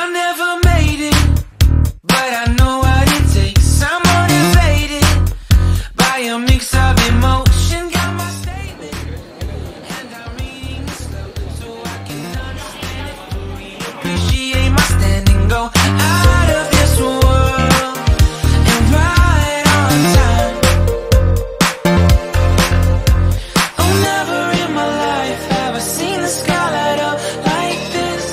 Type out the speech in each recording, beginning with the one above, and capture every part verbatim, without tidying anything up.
I never made it, but I know what it takes. I'm motivated by a mix of emotion. Got my statement, and I'm reading it slowly so I can understand it fully. Appreciate my standing, go out of this world and right on time. Oh, never in my life have I seen the sky light up like this.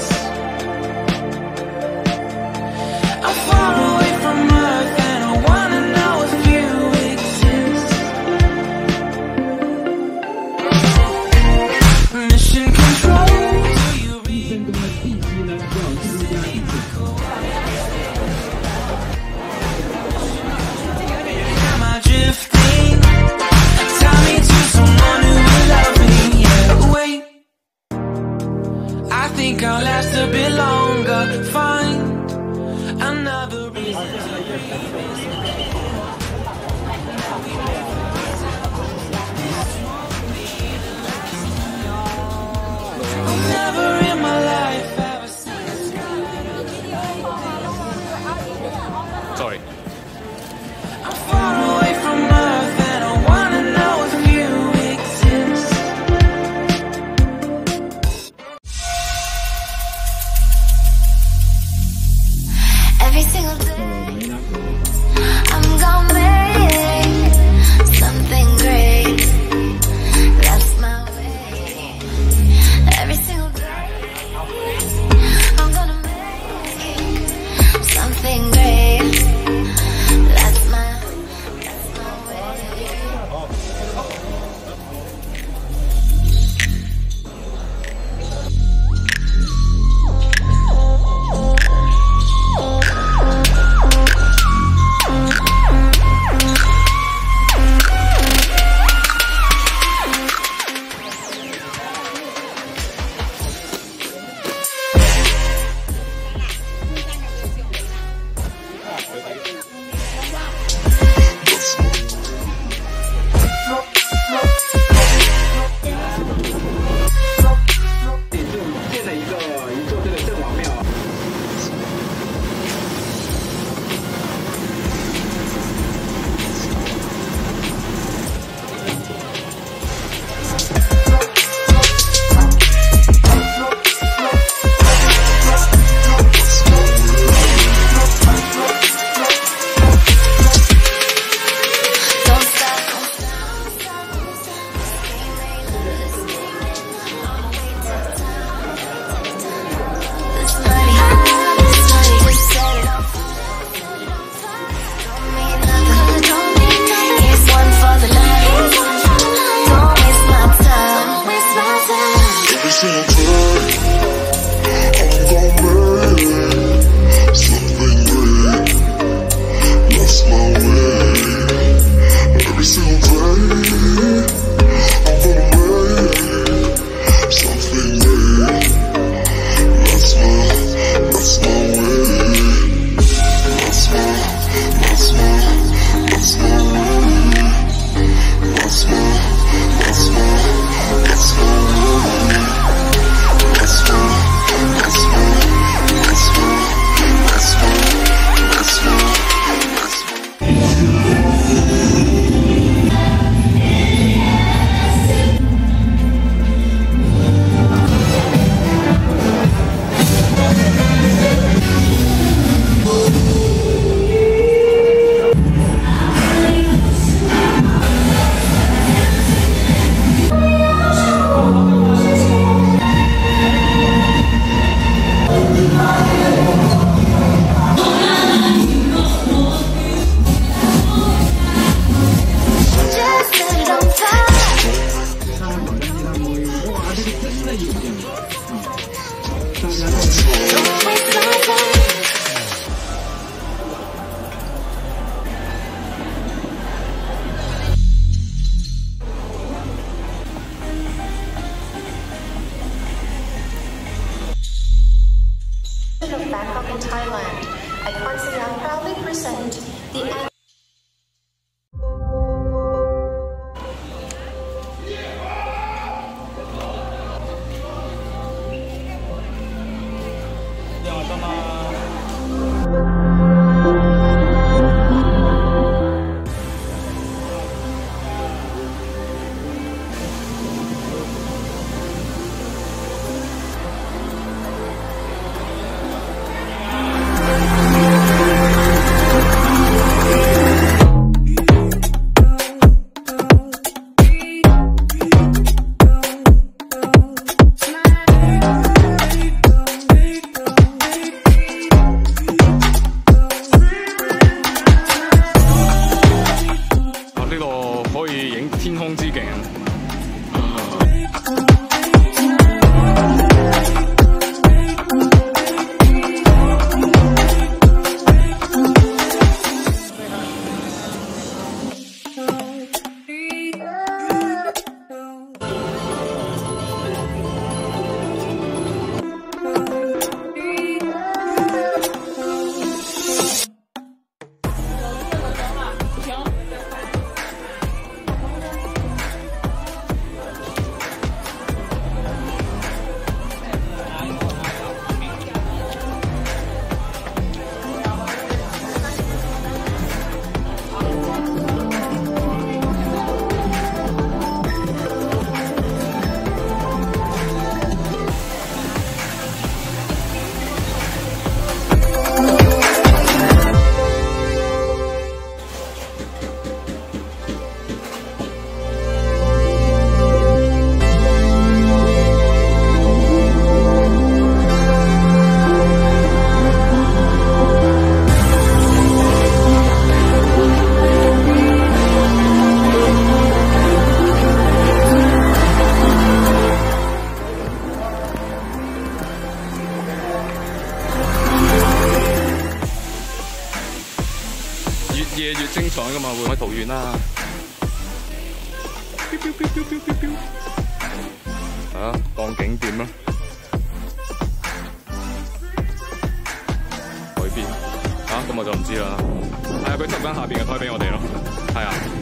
I'm far away from Earth and I wanna know if you exist. Mission control, do you read me? Am I drifting? Tie me to someone who will love me. Yeah, wait, I think I'll last a bit longer. Find another reason to oh, never in my life have I seen a sky. Sorry. I'm far away from Earth and I wanna know if you exist. Every single day, I'm gonna make something great. That's my way. Every single day, I'm gonna make something great. That's my, that's my way. Don't stop, don't stop. This money, this money just set it off. Don't mean nothing, don't mean nothing. Here's one for the night. Don't waste my time, don't waste my time. Every single time, I'm gonna make something great. That's my way. Every single day, I'm gonna make something great. That's my, that's my way. That's my, that's my, that's my way. That's my, that's my, that's my way. That's my, that's my, that's my, that's my, that's my, that's my. Just set it on fire. Don't waste my time. Of Bangkok in Thailand, Icon Siam proudly present the Jangan sama 天空之鏡。越夜越精彩噶嘛，會喺桃園啦。係啊，當景點啦，海邊嚇，咁我就唔知啦。係啊，佢執緊下邊嘅台俾我哋咯，係啊。